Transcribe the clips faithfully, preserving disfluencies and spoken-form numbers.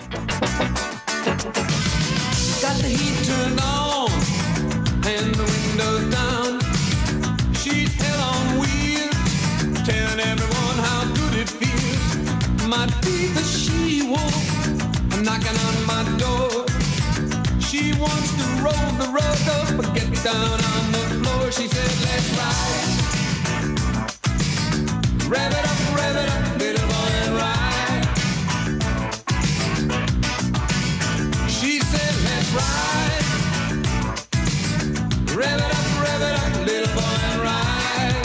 Got the heat turned on and the windows down. She's hell on wheels, telling everyone how good it feels. Might be the she-wolf knocking on my door. She wants to roll the rug up, but get down on the floor. She said, let's ride. Rev it up, rev it up, little boy, and ride. She said, let's ride. Rev it up, rev it up, little boy, and ride.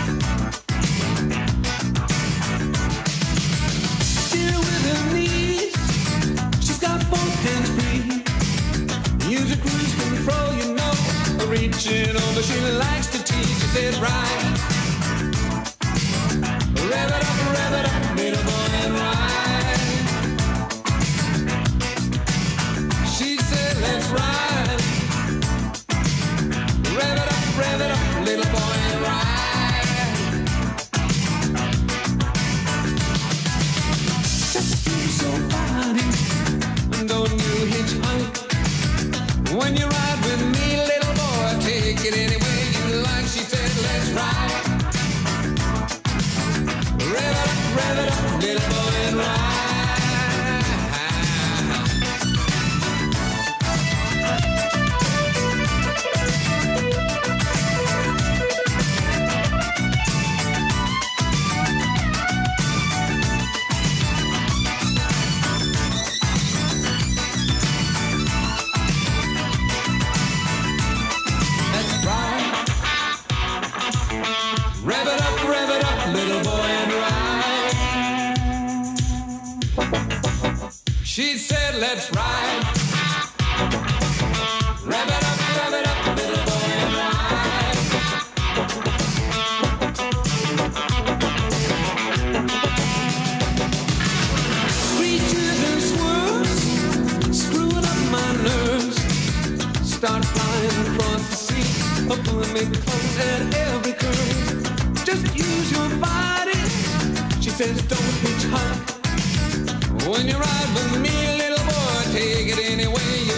Still with her knees, she's got both hands free. Use a cruise control, you know. Reaching over, she likes to tease. She said, ride. Rev it up, rev it up, little boy, and ride. She said, let's ride. Rev it up, rev it up, little boy, and ride. Just do somebody, don't you hitchhike. When you ride with me, little boy, take it any way you like. She said, let's ride. Rev it up, rev it up, little boy, and ride. Let's ride. Rev it up, rev it up, little boy, and ride. She said, let's ride. Rev it up, rev it up, little boy, and ride. Screeches and swerves, screwing up my nerves. Start flying across the sea, pulling me close at every curve. Just use your body. She says, don't hitchhike. When you ride with me, little boy, take it any way